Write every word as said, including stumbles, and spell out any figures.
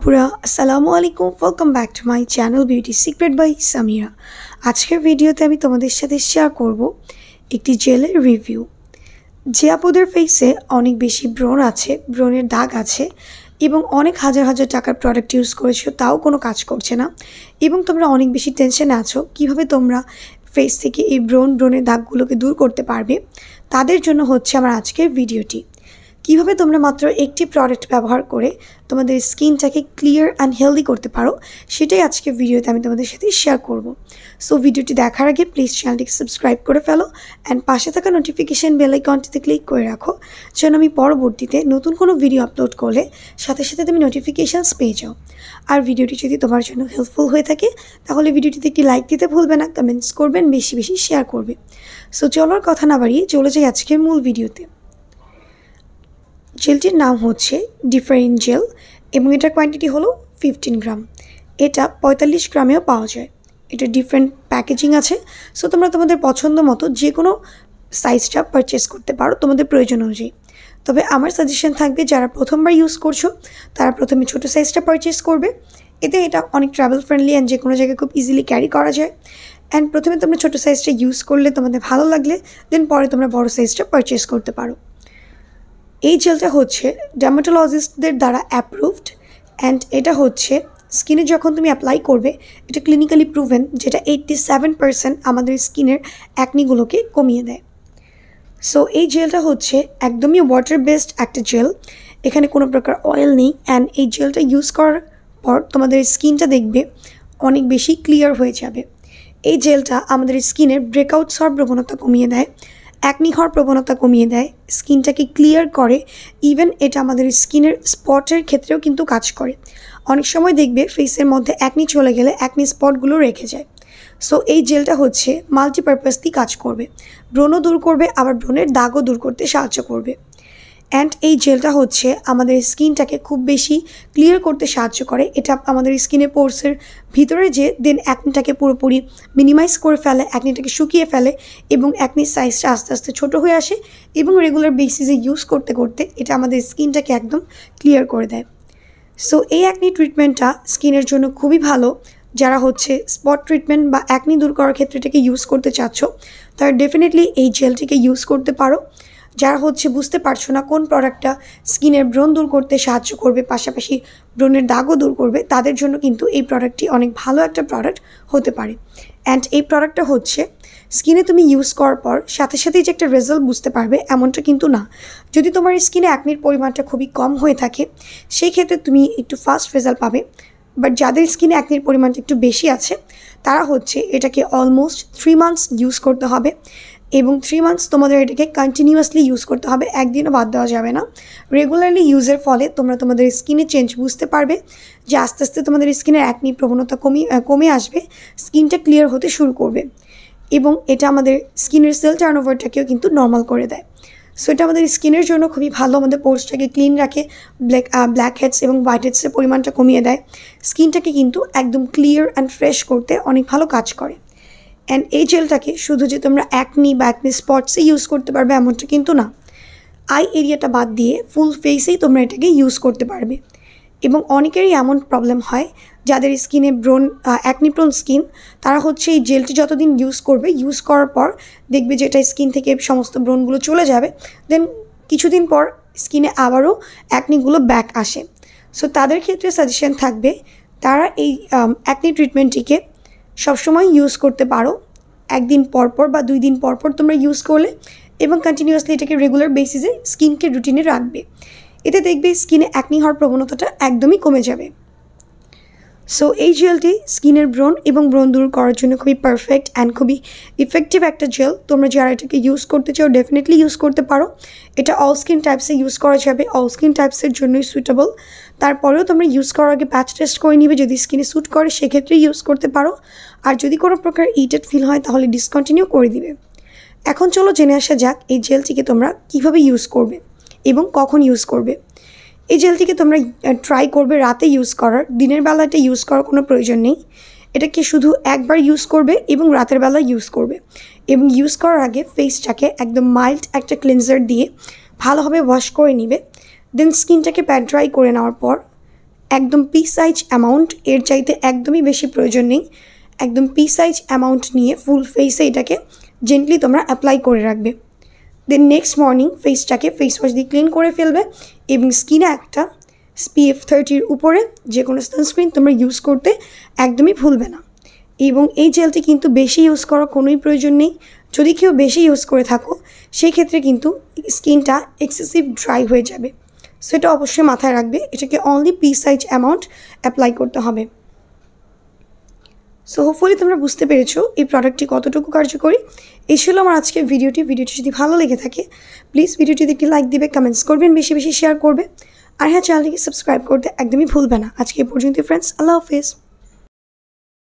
আপুরা আসসালামু আলাইকুম welcome back to my channel beauty secret by Samira. আজকের ভিডিওতে আমি তোমাদের সাথে শেয়ার করব একটি জেলের রিভিউ। যে আপুদের ফেসে অনেক বেশি ব্রণ আছে, ব্রণের দাগ আছে এবং অনেক হাজার হাজার টাকার প্রোডাক্ট ইউজ করেছো তাও কোনো কাজ করছে না এবং তোমরা অনেক বেশি টেনশনে আছো কিভাবে তোমরা ফেস থেকে এই ব্রণ ব্রণের দাগগুলোকে দূর করতে পারবে, তাদের জন্য হচ্ছে আমার আজকের ভিডিওটি। কিভাবে তোমরা মাত্র একটি প্রোডাক্ট ব্যবহার করে তোমাদের স্কিনটাকে ক্লিয়ার অ্যান্ড হেলদি করতে পারো সেটাই আজকে ভিডিওতে আমি তোমাদের সাথে শেয়ার করব। সো ভিডিওটি দেখার আগে প্লিজ চ্যানেলটিকে সাবস্ক্রাইব করে ফেলো অ্যান্ড পাশে থাকা নোটিফিকেশান বেল আইকনটিতে ক্লিক করে রাখো যেন আমি পরবর্তীতে নতুন কোনো ভিডিও আপলোড করলে সাথে সাথে তুমি নোটিফিকেশানস পেয়ে যাও। আর ভিডিওটি যদি তোমার জন্য হেল্পফুল হয়ে থাকে তাহলে ভিডিওটিতে একটি লাইক দিতে ভুলবে না, কমেন্টস করবেন, বেশি বেশি শেয়ার করবে। সো চলার কথা না বাড়িয়ে চলে যাই আজকের মূল ভিডিওতে। জেলটির নাম হচ্ছে ডিফারিন জেল এবং এটার কোয়ান্টিটি হলো ফিফটিন গ্রাম। এটা পঁয়তাল্লিশ গ্রামেও পাওয়া যায়। এটা ডিফারেন্ট প্যাকেজিং আছে, সো তোমরা তোমাদের পছন্দ মতো যে কোনো সাইজটা পারচেস করতে পারো তোমাদের প্রয়োজন অনুযায়ী। তবে আমার সাজেশন থাকবে যারা প্রথমবার ইউজ করছো তারা প্রথমে ছোটো সাইজটা পারচেস করবে। এতে এটা অনেক ট্রাভেল ফ্রেন্ডলি অ্যান্ড যে কোনো জায়গায় খুব ইজিলি ক্যারি করা যায়। অ্যান্ড প্রথমে তোমরা ছোটো সাইজটা ইউজ করলে তোমাদের ভালো লাগলে দেন পরে তোমরা বড়ো সাইজটা পারচেস করতে পারো। এই জেলটা হচ্ছে ডার্মাটোলজিস্টদের দ্বারা অ্যাপ্রুভড অ্যান্ড এটা হচ্ছে স্কিনে যখন তুমি অ্যাপ্লাই করবে এটা ক্লিনিক্যালি প্রুভেন, যেটা এইট্টি সেভেন পার্সেন্ট আমাদের স্কিনের অ্যাকনিগুলোকে কমিয়ে দেয়। সো এই জেলটা হচ্ছে একদমই ওয়াটার বেসড একটা জেল, এখানে কোনো প্রকার অয়েল নেই। অ্যান্ড এই জেলটা ইউজ করার পর তোমাদের স্কিনটা দেখবে অনেক বেশি ক্লিয়ার হয়ে যাবে। এই জেলটা আমাদের স্কিনের ব্রেকআউটস হওয়ার প্রবণতা কমিয়ে দেয়, অ্যাকনি হওয়ার প্রবণতা কমিয়ে দেয়, স্কিনটাকে ক্লিয়ার করে। ইভেন এটা আমাদের স্কিনের স্পটের ক্ষেত্রেও কিন্তু কাজ করে। অনেক সময় দেখবে ফেসের মধ্যে অ্যাকনি চলে গেলে অ্যাকনি স্পটগুলো রেখে যায়। সো এই জেলটা হচ্ছে মাল্টিপারপাসলি কাজ করবে, ব্রণও দূর করবে আবার ব্রণের দাগও দূর করতে সাহায্য করবে। অ্যান্ড এই জেলটা হচ্ছে আমাদের স্কিনটাকে খুব বেশি ক্লিয়ার করতে সাহায্য করে। এটা আমাদের স্কিনের পোর্সের ভিতরে যে দেন অ্যাকনিটাকে পুরোপুরি মিনিমাইজ করে ফেলে, অ্যাকনিটাকে শুকিয়ে ফেলে এবং অ্যাকনির সাইজটা আস্তে আস্তে ছোটো হয়ে আসে এবং রেগুলার বেসিসে ইউজ করতে করতে এটা আমাদের স্কিনটাকে একদম ক্লিয়ার করে দেয়। সো এই অ্যাকনি ট্রিটমেন্টটা স্কিনের জন্য খুবই ভালো। যারা হচ্ছে স্পট ট্রিটমেন্ট বা অ্যাকনি দূর করার ক্ষেত্রে এটাকে ইউজ করতে চাচ্ছ তারা ডেফিনেটলি এই জেলটিকে ইউজ করতে পারো। যারা হচ্ছে বুঝতে পারছো না কোন প্রোডাক্টটা স্কিনের ব্রণ দূর করতে সাহায্য করবে পাশাপাশি ব্রণের দাগও দূর করবে, তাদের জন্য কিন্তু এই প্রোডাক্টটি অনেক ভালো একটা প্রোডাক্ট হতে পারে। অ্যান্ড এই প্রোডাক্টটা হচ্ছে স্কিনে তুমি ইউজ করার পর সাথে সাথেই যে একটা রেজাল্ট বুঝতে পারবে এমনটা কিন্তু না। যদি তোমার স্কিনে অ্যাকনির পরিমাণটা খুবই কম হয়ে থাকে সেই ক্ষেত্রে তুমি একটু ফাস্ট রেজাল্ট পাবে। বাট যাদের স্কিনে অ্যাকনির পরিমাণটা একটু বেশি আছে তারা হচ্ছে এটাকে অলমোস্ট থ্রি মান্থস ইউজ করতে হবে এবং থ্রি মান্থস তোমাদের এটাকে কন্টিনিউয়াসলি ইউজ করতে হবে, একদিনও বাদ দেওয়া যাবে না। রেগুলারলি ইউজের ফলে তোমরা তোমাদের স্কিনে চেঞ্জ বুঝতে পারবে যে আস্তে আস্তে তোমাদের স্কিনের অ্যাকনি প্রবণতা কমিয়ে কমে আসবে, স্কিনটা ক্লিয়ার হতে শুরু করবে এবং এটা আমাদের স্কিনের সেল টার্নওভারটাকেও কিন্তু নর্মাল করে দেয়। সো এটা আমাদের স্কিনের জন্য খুবই ভালো, আমাদের পোর্সটাকে ক্লিন রাখে, ব্ল্যাক ব্ল্যাকহেডস এবং হোয়াইটহেডসের পরিমাণটা কমিয়ে দেয়, স্কিনটাকে কিন্তু একদম ক্লিয়ার অ্যান্ড ফ্রেশ করতে অনেক ভালো কাজ করে। অ্যান্ড এই জেলটাকে শুধু যে তোমরা অ্যাকনি বা অ্যাকনি স্পটসে ইউজ করতে পারবে এমনটা কিন্তু না, আই এরিয়াটা বাদ দিয়ে ফুল ফেসেই তোমরা এটাকে ইউজ করতে পারবে। এবং অনেকেরই এমন প্রবলেম হয় যাদের স্কিনে ব্রণ অ্যাকনি প্রোন স্কিন, তারা হচ্ছে এই জেলটি যতদিন ইউজ করবে ইউজ করার পর দেখবে যে এটা স্কিন থেকে সমস্ত ব্রণগুলো চলে যাবে, দেন কিছুদিন পর স্কিনে আবারও অ্যাকনিগুলো ব্যাক আসে। সো তাদের ক্ষেত্রে সাজেশন থাকবে তারা এই অ্যাকনি ট্রিটমেন্টটিকে সবসময় ইউজ করতে পারো, একদিন পরপর বা দুই দিন পরপর তোমরা ইউজ করলে এবং কন্টিনিউয়াসলি এটাকে রেগুলার বেসিসে স্কিনকে রুটিনে রাখবে। এতে দেখবে স্কিনে অ্যাকনি হওয়ার প্রবণতাটা একদমই কমে যাবে। সো এই জেলটি স্কিনের ব্রণ এবং ব্রণ দূর করার জন্য খুবই পারফেক্ট অ্যান্ড খুবই ইফেক্টিভ একটা জেল। তোমরা যারা এটাকে ইউজ করতে চাও ডেফিনেটলি ইউজ করতে পারো। এটা অল স্কিন টাইপসে ইউজ করা যাবে, অল স্কিন টাইপসের জন্যই সুইটেবল। তারপরেও তোমরা ইউজ করার আগে প্যাচ টেস্ট করে নিবে, যদি স্কিনে স্যুট করে সেক্ষেত্রে ইউজ করতে পারো। আর যদি কোনো প্রকার ইরিটেট ফিল হয় তাহলে ডিসকন্টিনিউ করে দিবে। এখন চলো জেনে আসা যাক এই জেলটিকে তোমরা কীভাবে ইউজ করবে এবং কখন ইউজ করবে। এই জেলটিকে তোমরা ট্রাই করবে রাতে ইউজ করার, দিনের বেলাটা ইউজ করার কোনো প্রয়োজন নেই। এটাকে শুধু একবার ইউজ করবে এবং রাতের বেলা ইউজ করবে এবং ইউজ করার আগে ফেসটাকে একদম মাইল্ড একটা ক্লিনজার দিয়ে ভালোভাবে ওয়াশ করে নিবে। দেন স্কিনটাকে প্যাট ড্রাই করে নেওয়ার পর একদম পি সাইজ অ্যামাউন্ট, এর চাইতে একদমই বেশি প্রয়োজন নেই। একদম পি সাইজ অ্যামাউন্ট নিয়ে ফুল ফেসে এটাকে জেন্টলি তোমরা অ্যাপ্লাই করে রাখবে। দেন নেক্সট মর্নিং ফেসটাকে ফেস ওয়াশ দিয়ে ক্লিন করে ফেলবে এবং স্কিনে একটা এসপিএফ থার্টির উপরে যে কোনো সানস্ক্রিন তোমরা ইউজ করতে একদমই ভুলবে না। এবং এই জেলটি কিন্তু বেশি ইউজ করার কোনোই প্রয়োজন নেই। যদি কেউ বেশি ইউজ করে থাকো সেই ক্ষেত্রে কিন্তু স্কিনটা এক্সেসিভ ড্রাই হয়ে যাবে। সো এটা অবশ্যই মাথায় রাখবে, এটাকে only pea size amount apply করতে হবে। সো হোপফুলি তোমরা বুঝতে পেরেছো এই প্রোডাক্টটি কতটুকু কার্যকরী। এই ছিল আমার আজকের ভিডিওটি। ভিডিওটি যদি ভালো লেগে থাকে প্লিজ ভিডিওটিতে একটি লাইক দিবে, কমেন্টস করবেন, বেশি বেশি শেয়ার করবে, আর হ্যাঁ চ্যানেলটিকে সাবস্ক্রাইব করতে একদমই ভুলবে না। আজকে এই পর্যন্ত ফ্রেন্ডস, আল্লাহ হাফেজ।